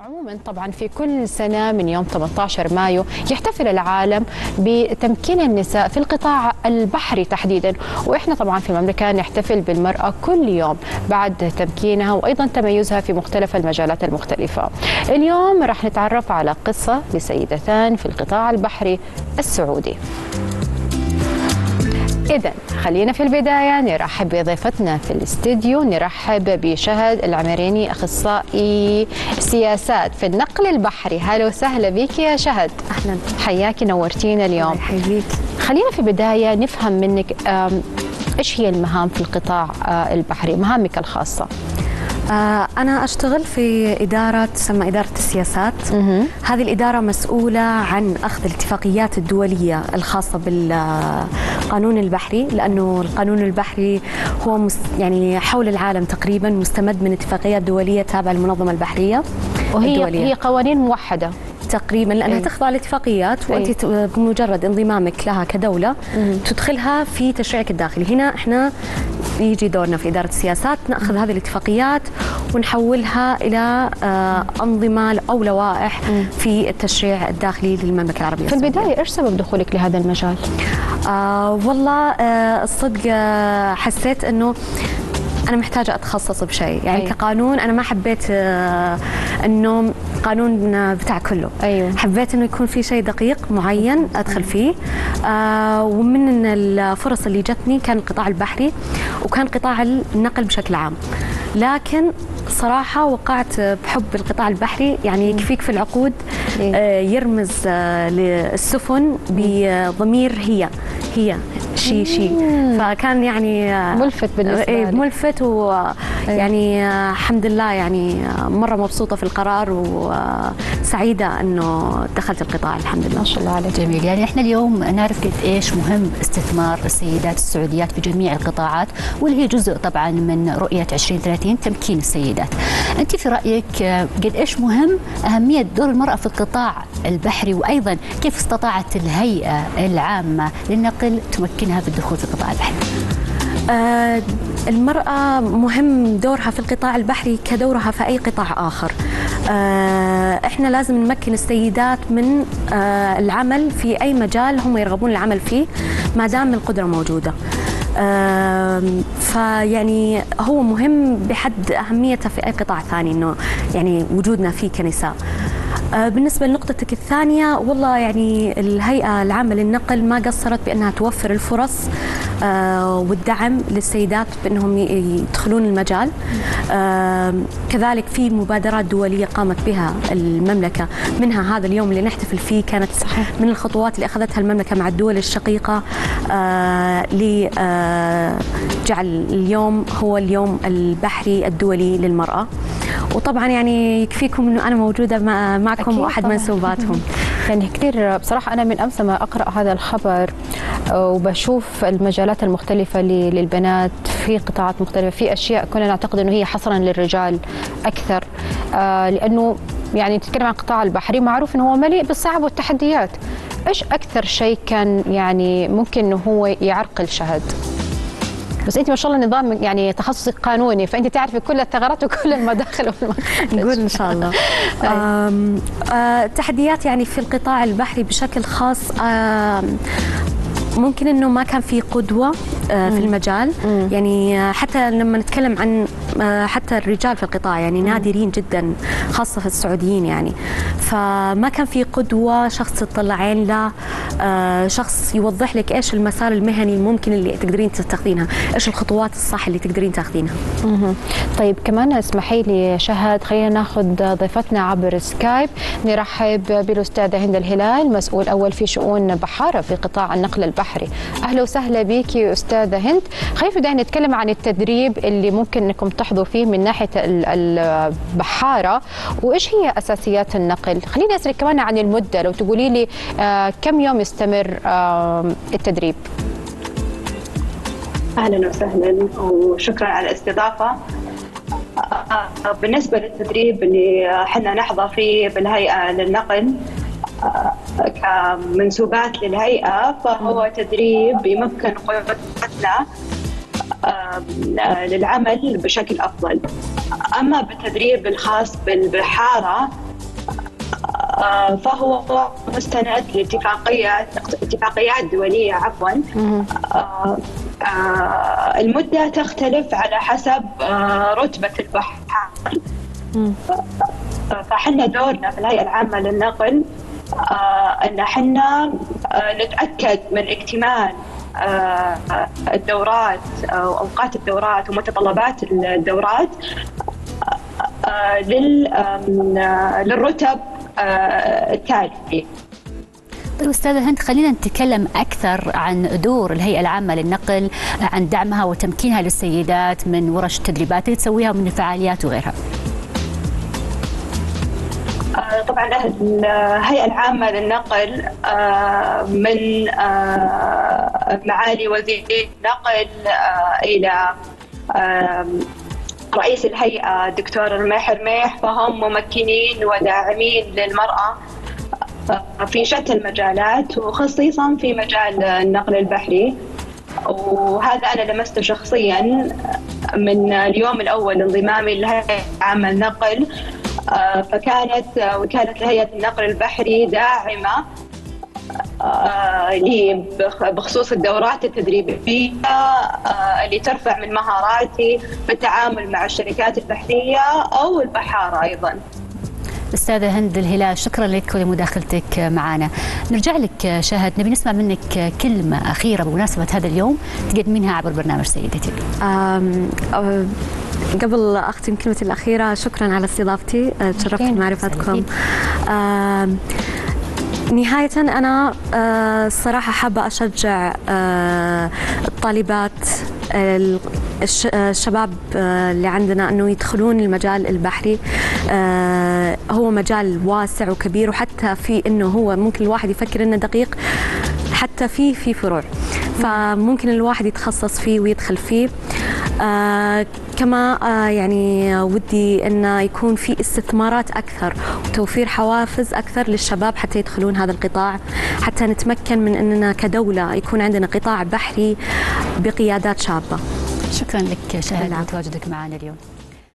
عموما طبعا في كل سنة من يوم 18 مايو يحتفل العالم بتمكين النساء في القطاع البحري تحديدا، وإحنا طبعا في المملكة نحتفل بالمرأة كل يوم بعد تمكينها وأيضا تميزها في مختلف المجالات المختلفة. اليوم راح نتعرف على قصة لسيدتان في القطاع البحري السعودي. إذن خلينا في البداية نرحب بضيفتنا في الاستديو، نرحب بشهد العمريني أخصائي سياسات في النقل البحري. هلا وسهلا بك يا شهد. أهلا، حياكي، نورتينا اليوم. حياك. خلينا في البداية نفهم منك إيش هي المهام في القطاع البحري، مهامك الخاصة. أنا أشتغل في إدارة تسمى إدارة السياسات. هذه الإدارة مسؤولة عن أخذ الاتفاقيات الدولية الخاصة بالقانون البحري، لأنه القانون البحري هو يعني حول العالم تقريبا مستمد من اتفاقيات دولية تابعة للمنظمة البحرية الدولية. هي قوانين موحدة تقريبا، لأنها تخضع لاتفاقيات وأنت بمجرد انضمامك لها كدولة تدخلها في تشريعك الداخلي. هنا احنا يجي دورنا في إدارة السياسات نأخذ هذه الاتفاقيات ونحولها إلى أنظمة أو لوائح في التشريع الداخلي للمملكة العربية السعودية. في البداية إيش سبب دخولك لهذا المجال؟ والله الصدق حسيت أنه أنا محتاجة أتخصص بشيء، يعني كقانون أنا ما حبيت أنه قانون بتاع كله. حبيت أنه يكون في شيء دقيق معين أدخل فيه. ومن الفرص اللي جتني كان القطاع البحري وكان قطاع النقل بشكل عام، لكن صراحة وقعت بحب القطاع البحري. يعني يكفيك في العقود يرمز للسفن بضمير هي شي فكان يعني ملفت بالنسبة لي. ملفت، ويعني الحمد لله يعني مرة مبسوطة في القرار وسعيدة أنه دخلت القطاع الحمد لله. ما شاء الله عليك. جميل. يعني احنا اليوم نعرف قد ايش مهم استثمار السيدات السعوديات في جميع القطاعات، واللي هي جزء طبعا من رؤية 2030 تمكين السيدات. انت في رأيك قد ايش مهم أهمية دور المرأة في القطاع البحري، وأيضا كيف استطاعت الهيئة العامة للنقل تمكنها بالدخول في القطاع البحري؟ المرأة مهم دورها في القطاع البحري كدورها في أي قطاع آخر. احنا لازم نمكن السيدات من العمل في أي مجال هم يرغبون العمل فيه ما دام القدرة موجودة. فيعني هو مهم بحد أهميته في أي قطاع ثاني إنه يعني وجودنا فيه كنساء. بالنسبة لنقطتك الثانية، والله يعني الهيئة العامة للنقل ما قصرت بأنها توفر الفرص والدعم للسيدات بأنهم يدخلون المجال. كذلك في مبادرات دولية قامت بها المملكة، منها هذا اليوم اللي نحتفل فيه كانت من الخطوات اللي أخذتها المملكة مع الدول الشقيقة لجعل اليوم هو اليوم البحري الدولي للمرأة. وطبعا يعني يكفيكم انه انا موجوده معكم واحد منسوباتهم. يعني كثير بصراحه انا من امس ما اقرا هذا الخبر وبشوف المجالات المختلفه للبنات في قطاعات مختلفه، في اشياء كنا نعتقد انه هي حصرا للرجال اكثر، لانه يعني تتكلم عن القطاع البحري معروف انه هو مليء بالصعاب والتحديات. ايش اكثر شيء كان يعني ممكن انه هو يعرقل شهد؟ بس انت ما شاء الله نظام يعني تخصصك قانوني، فانت تعرفي كل الثغرات وكل المداخل والمخارج. نقول ان شاء الله. تحديات يعني في القطاع البحري بشكل خاص، ممكن انه ما كان في قدوه في المجال. يعني حتى لما نتكلم عن حتى الرجال في القطاع يعني نادرين جدا خاصه في السعوديين، يعني فما كان في قدوه، شخص تطلعين له، شخص يوضح لك ايش المسار المهني الممكن اللي تقدرين تاخذينها، ايش الخطوات الصح اللي تقدرين تاخذينها. طيب كمان اسمحي لي شهد خلينا ناخذ ضيفتنا عبر سكايب. نرحب بالاستاذه هند الهلال، مسؤول اول في شؤون بحاره في قطاع النقل البحري. اهلا وسهلا بك استاذه هند. خلينا بدايه نتكلم عن التدريب اللي ممكن انكم تحظوا فيه من ناحيه البحاره، وايش هي اساسيات النقل. خليني اسالك كمان عن المده، لو تقولي لي كم يوم يستمر التدريب؟ اهلا وسهلا وشكرا على الاستضافه. بالنسبه للتدريب اللي احنا نحظى فيه بالهيئه للنقل كمنسوبات للهيئه، فهو تدريب يمكن قوتنا للعمل بشكل أفضل. أما بالتدريب الخاص بالبحارة فهو مستند لاتفاقيات دولية المدة تختلف على حسب رتبة البحر. فحنا دورنا في الهيئة العامة للنقل أن حنا نتأكد من اكتمال الدورات أو أوقات الدورات ومتطلبات الدورات للرتب التالية. طيب أستاذة هند، خلينا نتكلم أكثر عن دور الهيئة العامة للنقل، عن دعمها وتمكينها للسيدات من ورش التدريبات اللي تسويها ومن الفعاليات وغيرها. طبعا الهيئة العامة للنقل من معالي وزير النقل إلى رئيس الهيئة دكتور رميح رميح، فهم ممكنين وداعمين للمرأة في شتى المجالات وخصيصا في مجال النقل البحري. وهذا أنا لمسته شخصيا من اليوم الأول لانضمامي للهيئة العامة للنقل. فكانت وكالة هيئة النقل البحري داعمة لي بخصوص الدورات التدريبية اللي ترفع من مهاراتي في التعامل مع الشركات البحرية أو البحارة أيضا. أستاذة هند الهلال، شكرا لك ولمداخلتك معنا. نرجع لك شاهد، نبي نسمع منك كلمة أخيرة بمناسبة هذا اليوم تقدمينها عبر برنامج سيدتي. قبل أختم كلمتي الأخيرة، شكرا على استضافتي، تشرفت بمعرفتكم. نهاية أنا الصراحة حابة أشجع الطالبات الشباب اللي عندنا أنه يدخلون المجال البحري. هو مجال واسع وكبير، وحتى في أنه هو ممكن الواحد يفكر أنه دقيق، حتى في فروع، فممكن الواحد يتخصص فيه ويدخل فيه. كما يعني ودي أنه يكون في استثمارات أكثر وتوفير حوافز أكثر للشباب حتى يدخلون هذا القطاع، حتى نتمكن من أننا كدولة يكون عندنا قطاع بحري بقيادات شابة. شكرا لك شاهد لتواجدك معنا اليوم.